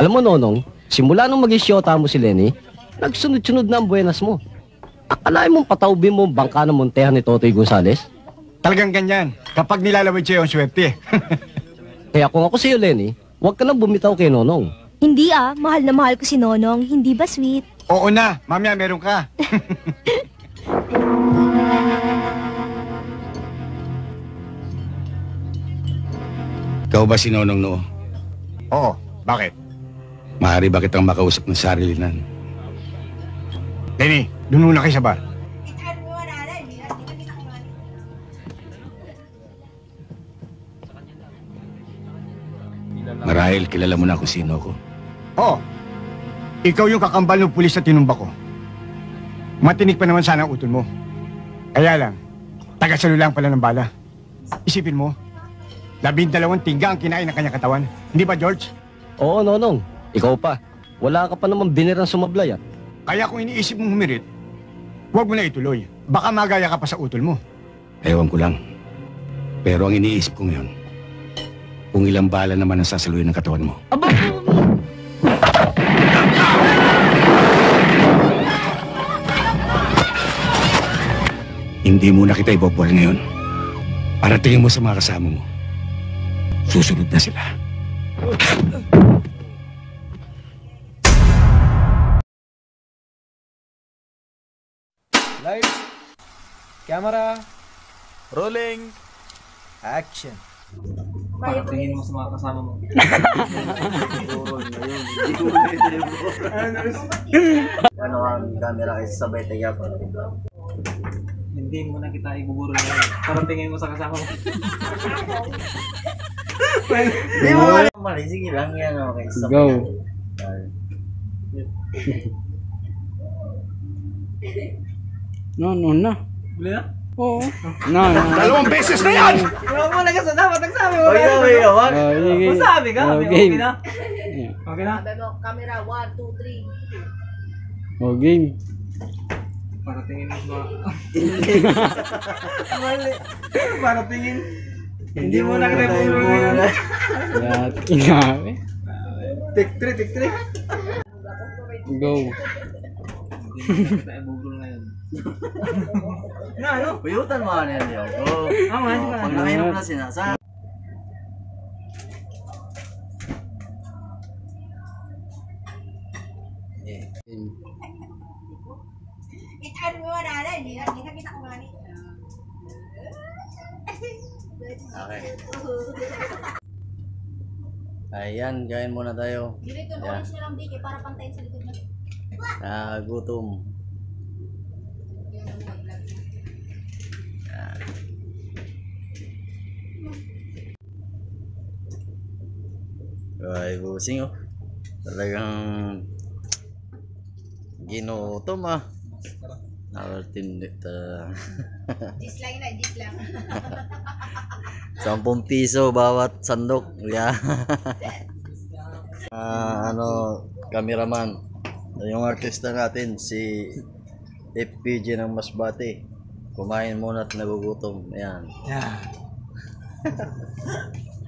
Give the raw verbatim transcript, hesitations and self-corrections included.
Alam mo, Nonong, simula nung maging siyota mo si Lenny, nagsunod-sunod na ang buenas mo. Akalain mong pataubin mo ang bangka ng montehan ni Totoy Gonzales? Talagang ganyan. Kapag nilalawid sa'yo ang swerte. Kaya kung ako sa'yo, Lenny, huwag ka nang bumitaw kay Nonong. Hindi ah, mahal na mahal ko si Nonong. Hindi ba sweet? Oo na, mamaya meron ka. Ikaw ba si Nonong Noo? Oo, bakit? Maaari ba kitang makausap ng sarilinan? Lenny, doon muna kayo sa bar. Marahil kilala mo na kung sino ako. Oo. Ikaw yung kakambal ng pulis na tinumba ko. Matinik pa naman sana ang utol mo. Kaya lang, taga-salo lang pala ng bala. Isipin mo, labindalawang tingga ang kinain ng kanyang katawan. Hindi ba, George? Oo, Nonong. Ikaw pa. Wala ka pa naman binirang sumablay at. Kaya kung iniisip mong humirit, huwag mo na ituloy. Baka magaya ka pa sa utol mo. Ewan ko lang. Pero ang iniisip ko ngayon, kung ilang bala naman ang sasaluhin ng katawan mo. Aba! Hindi muna kita ibobuhal ngayon. Para tingin mo sa mga kasama mo. Susunod na sila. Lights, camera, rolling, action. Tingin mo sa mga kasama mo. Ano ang camera kasi sabay tayo pa. Hindi mo na kita ibuburo ngayon. Parang tingin mo sa kasama mo. Hindi mo mali, sige lang yan. Okay, sabay. Go. No, no, na. Bili na? Oo. No, no. Dalawang beses na yan! Huwag mo na kasi dapat nagsabi mo. Oy, oy, oy. Oh, sige. Masabi ka. Oh, Okay game. na? Yeah. Okay na? Camera, one, two, three. Oh, game. Para tingin mo sa mga... Mali. Para tingin. Hindi mo na kita ibuburo ngayon. Lahat inawi. Take three, take three. Go. Hindi mo na kita ibuburo ngayon. Na ano? Puyutan mo ano yan yun. Oo. Ah, nga, sige. Pag nakahinom na sinasa. Itaan mo na na, hindi na kita ko nga ni. Okay. Ayan, kain muna tayo. Dito yung orange na lang, Vicky, para pantayin sa likod niya. Nagutom. Ay, busing oh. Talagang ginutom ah. Nakatindi ta. Dislike na, dislike. Sampung piso bawat sandok. Yeah. Ah, ano, cameraman. Yung artista natin, si F P J ng Masbate. Kumain muna at nagugutom. Ayan. Yeah.